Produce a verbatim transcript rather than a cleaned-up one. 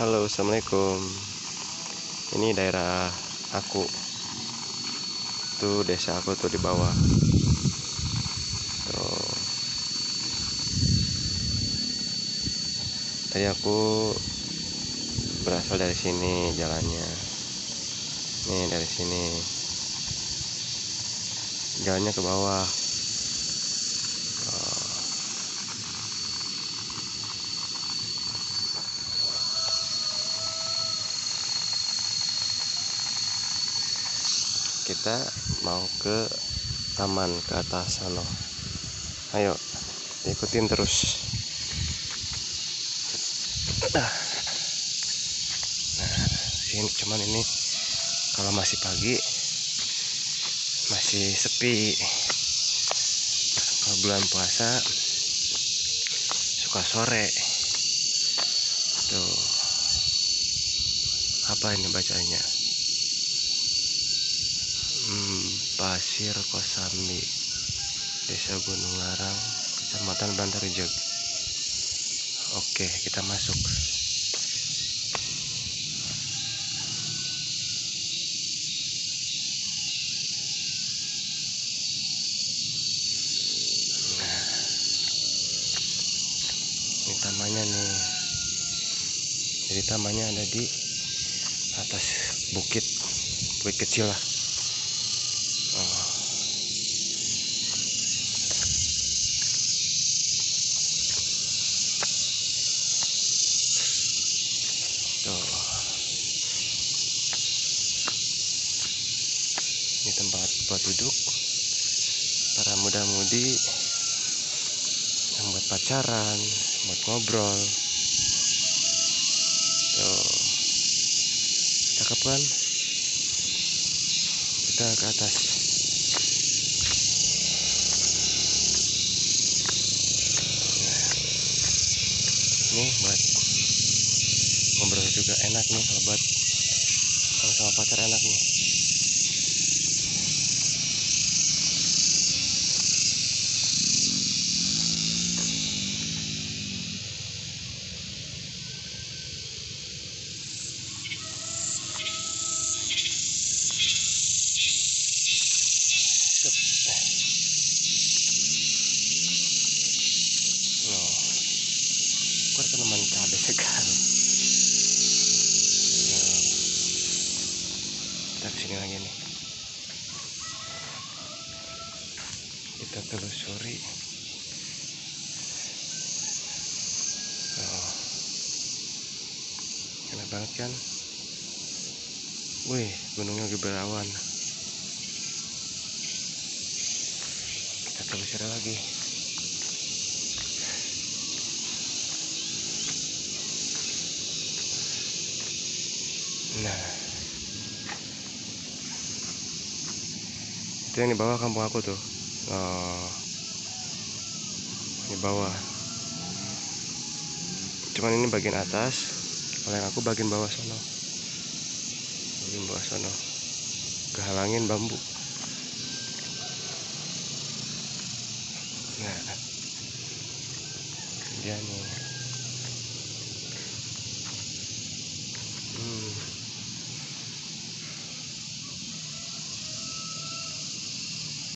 Halo, assalamualaikum. Ini daerah aku. Tuh desa aku tuh di bawah. Tuh. Tadi aku berasal dari sini jalannya. Nih dari sini. Jalannya ke bawah. Kita mau ke taman ke atas sana. Ayo, ikutin terus. Nah, sini cuman ini kalau masih pagi masih sepi. Kalau bulan puasa suka sore. Tuh. Apa ini bacanya? Hmm, Pasir Kosambi, Desa Gunung Larang, Kecamatan Bantarjeg. Oke, kita masuk. Nah, ini tamannya nih. Jadi tamannya ada di atas bukit, bukit kecil lah. Oh. Tuh. Ini tempat buat duduk para muda-mudi yang buat pacaran, buat ngobrol. Tuh. Cakep kan? Kita ke atas. Nah, ini buat ngobrol juga enak nih, kalau buat kalau sama pacar enak nih. Oh, kok tanaman cabai segar. Nah, kita kesini lagi nih. Kita telusuri. Oh, enak banget kan? Wih, gunungnya lagi berawan. Kita telusuri lagi. Nah, itu yang di bawah kampung aku tuh. Oh, di bawah. Cuman ini bagian atas. Kalau yang aku bagian bawah sono. Bagian bawah sono. Kehalangin bambu. Nah, dia nih.